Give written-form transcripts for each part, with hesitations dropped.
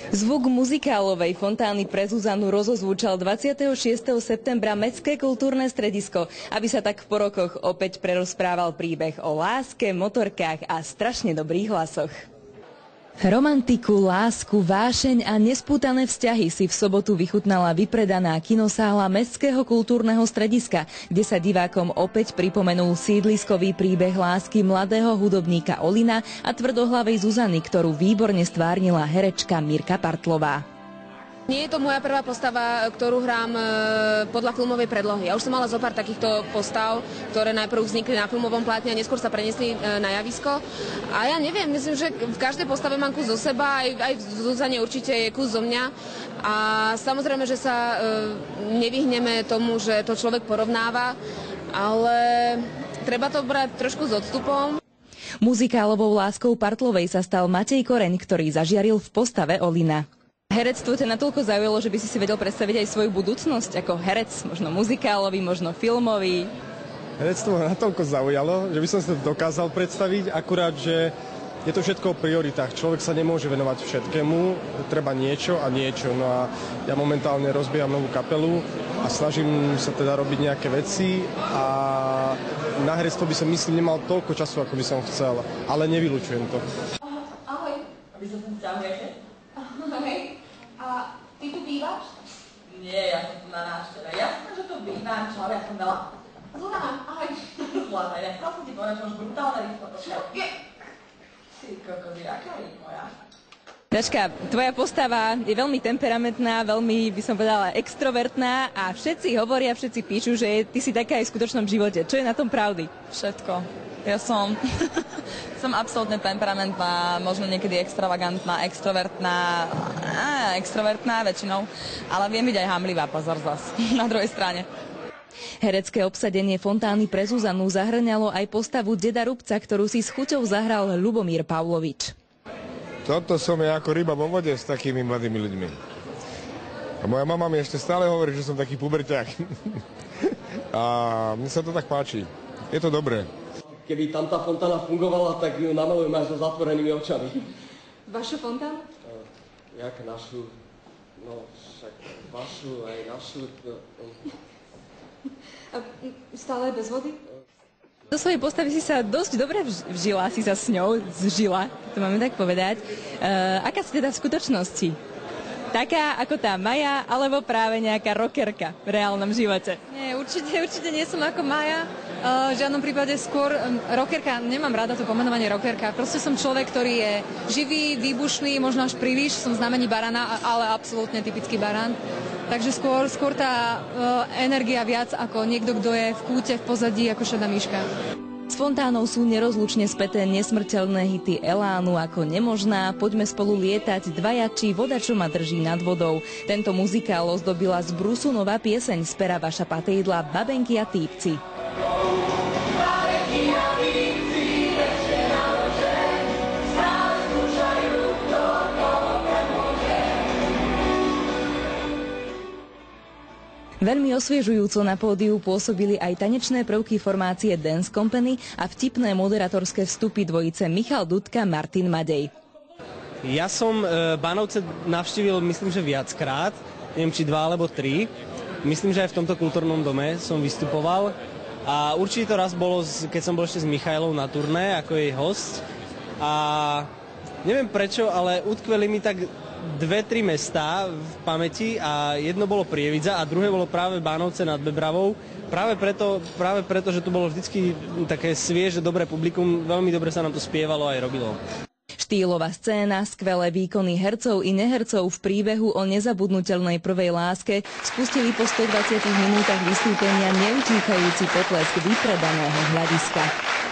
Zvuk muzikálovej fontány pre Zuzanu rozozvučal 26. septembra Mestské kultúrne stredisko, aby sa tak po rokoch opäť prerozprával príbeh o láske, motorkách a strašne dobrých hlasoch. Romantiku, lásku, vášeň a nespútané vzťahy si v sobotu vychutnala vypredaná kinosála Mestského kultúrneho strediska, kde sa divákom opäť pripomenul sídliskový príbeh lásky mladého hudobníka Olina a tvrdohlavej Zuzany, ktorú výborne stvárnila herečka Mirka Partlová. Nie je to moja prvá postava, ktorú hrám podľa filmovej predlohy. Ja už som mala zo pár takýchto postav, ktoré najprv vznikli na filmovom plátne a neskôr sa preniesli na javisko. A ja neviem, myslím, že v každej postave mám kus zo seba, aj v Zuzane určite je kus zo mňa. A samozrejme, že sa nevyhneme tomu, že to človek porovnáva, ale treba to brať trošku s odstupom. Muzikálovou láskou Partlovej sa stal Matej Koreň, ktorý zažiaril v postave Olina. Herectvo ťa natoľko zaujalo, že by si vedel predstaviť aj svoju budúcnosť ako herec, možno muzikálový, možno filmový? Herectvo ma natoľko zaujalo, že by som si to dokázal predstaviť, akurát, že je to všetko o prioritách. Človek sa nemôže venovať všetkému, treba niečo a niečo. No a ja momentálne rozbieham novú kapelu a snažím sa teda robiť nejaké veci a na herectvo by som, myslím, nemal toľko času, ako by som chcel, ale nevylučujem to. Ahoj. Aby sa sem ťahujete? Hej. A ty tu bývaš? Nie, ja som tu na návšteve. Jasné, že tu bývam, čo, ale ja som veľa. Zuzana, ahoj. Zlata, ja chcel som ti povedať, že máš brutálne rýchlo. Je. Ty kokos, aká rýchlo, ja? Dačka, tvoja postava je veľmi temperamentná, veľmi, by som povedala, extrovertná a všetci hovoria, všetci píšu, že ty si taká aj v skutočnom živote. Čo je na tom pravdy? Všetko. Ja som absolútne temperamentná, možno niekedy extravagantná, extrovertná väčšinou, ale viem byť aj hamlivá, pozor zas, na druhej strane. Herecké obsadenie fontány pre Zuzanu zahrňalo aj postavu deda Rubca, ktorú si s chuťou zahral Ľubomír Pavlovič. Toto som ja ako ryba vo vode s takými mladými ľuďmi. A moja mama mi ešte stále hovorí, že som taký puberťák. A mne sa to tak páči. Je to dobré. Keby tam tá fontána fungovala, tak ju namalujem aj so zatvorenými očami. Vašu fontánu? Jak našu? No, však vašu, aj našu. A stále bez vody? Do svojej postavy si sa dosť dobre vžila, si sa s ňou zžila, to máme tak povedať. Aká si teda v skutočnosti? Taká ako tá Maja, alebo práve nejaká rockerka v reálnom živote? Nie, určite nie som ako Maja. V žiadnom prípade skôr rockerka, nemám rada to pomenovanie rockerka. Proste som človek, ktorý je živý, výbušný, možno až príliš, som znamení barana, ale absolútne typický baran. Takže skôr tá energia viac ako niekto, kto je v kúte, v pozadí, ako šedá myška. S fontánou sú nerozlučne späté nesmrteľné hity Elánu ako Nemožná, Poďme spolu lietať, Dvaja či Voda, čo ma drží nad vodou. Tento muzikál ozdobila z brusu nová pieseň z pera Vaša Patejdla Babenky a týpci. Veľmi osviežujúco na pódiu pôsobili aj tanečné prvky formácie Dance Company a vtipné moderatorské vstupy dvojice Michal Dudka, Martin Madej. Ja som Bánovce navštívil, myslím, že viackrát, neviem, či 2 alebo 3. Myslím, že aj v tomto kultúrnom dome som vystupoval. A určite to raz bolo, keď som bol ešte s Michailou na turné, ako jej host. A neviem prečo, ale utkveli mi tak 2-3 mestá v pamäti a jedno bolo Prievidza a druhé bolo práve Bánovce nad Bebravou. Práve preto, že tu bolo vždycky také svieže, dobré publikum, veľmi dobre sa nám to spievalo aj robilo. Štýlová scéna, skvelé výkony hercov i nehercov v príbehu o nezabudnutelnej prvej láske spustili po 120 minútach vystúpenia neutíkajúci potlesk vypredaného hľadiska.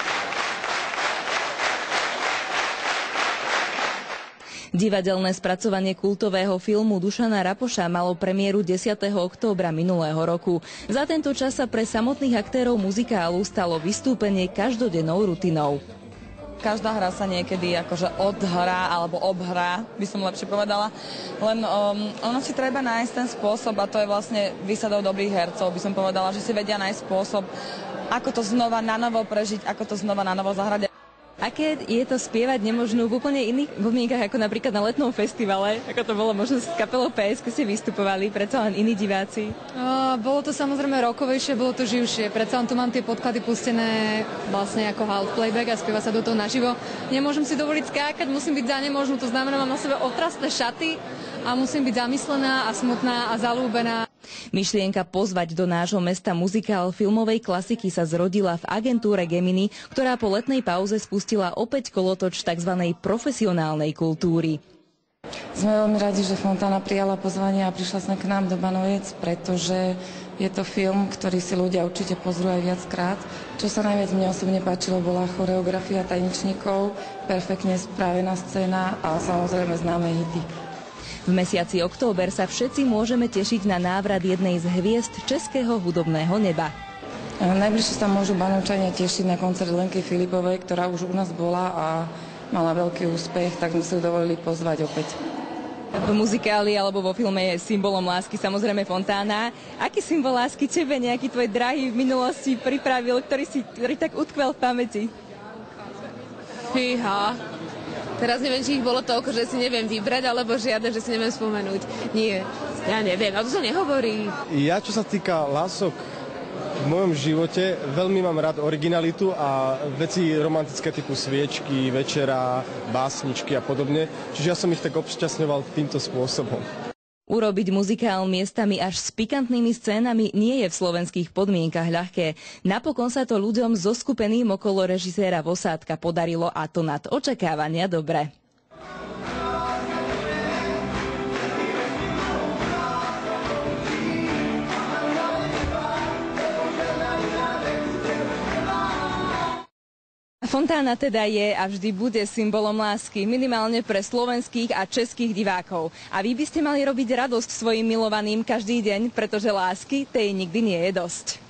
Divadelné spracovanie kultového filmu Dušana Rapoša malo premiéru 10. októbra minulého roku. Za tento čas sa pre samotných aktérov muzikálu stalo vystúpenie každodennou rutinou. Každá hra sa niekedy akože odhrá alebo obhrá, by som lepšie povedala. Len ono si treba nájsť ten spôsob a to je vlastne výsadou dobrých hercov, by som povedala, že si vedia nájsť spôsob, ako to znova nanovo prežiť, ako to znova nanovo zahrať. Aké je to spievať nemožnú v úplne iných podmienkach ako napríklad na letnom festivale, ako to bolo možno s kapelou PS, keď ste vystupovali, predsa len iní diváci? Bolo to samozrejme rokovejšie, bolo to živšie. Predsa len tu mám tie podklady pustené vlastne ako half playback a spieva sa do toho naživo. Nemôžem si dovoliť skákať, musím byť za nemožnú, to znamená, mám na sebe otrasné šaty a musím byť zamyslená a smutná a zalúbená. Myšlienka pozvať do nášho mesta muzikál filmovej klasiky sa zrodila v agentúre Gemini, ktorá po letnej pauze spustila opäť kolotoč tzv. Profesionálnej kultúry. Sme veľmi radi, že Fontána prijala pozvanie a prišla sme k nám do Banoviec, pretože je to film, ktorý si ľudia určite pozrú aj viackrát. Čo sa najviac mne osobne páčilo, bola choreografia tanečníkov, perfektne spravená scéna a samozrejme známe hity. V mesiaci október sa všetci môžeme tešiť na návrat jednej z hviezd českého hudobného neba. Najbližšie sa môžu Banovčania tešiť na koncert Lenky Filipovej, ktorá už u nás bola a mala veľký úspech, tak sme si ju dovolili pozvať opäť. V muzikáli alebo vo filme je symbolom lásky samozrejme Fontána. Aký symbol lásky tebe nejaký tvoj drahý v minulosti pripravil, ktorý tak utkvel v pamäti? Fíha. Teraz neviem, či ich bolo toľko, že si neviem vybrať, alebo žiadne, že si neviem spomenúť. Nie, ja neviem, a to sa nehovorí. Ja, čo sa týka lások v mojom živote, veľmi mám rád originalitu a veci romantické typu sviečky, večera, básničky a podobne. Čiže ja som ich tak obšťastňoval týmto spôsobom. Urobiť muzikál miestami až s pikantnými scénami nie je v slovenských podmienkach ľahké. Napokon sa to ľuďom zoskupeným okolo režiséra Vosádka podarilo a to nad očakávania dobre. Fontána teda je a vždy bude symbolom lásky, minimálne pre slovenských a českých divákov. A vy by ste mali robiť radosť svojim milovaným každý deň, pretože lásky tej nikdy nie je dosť.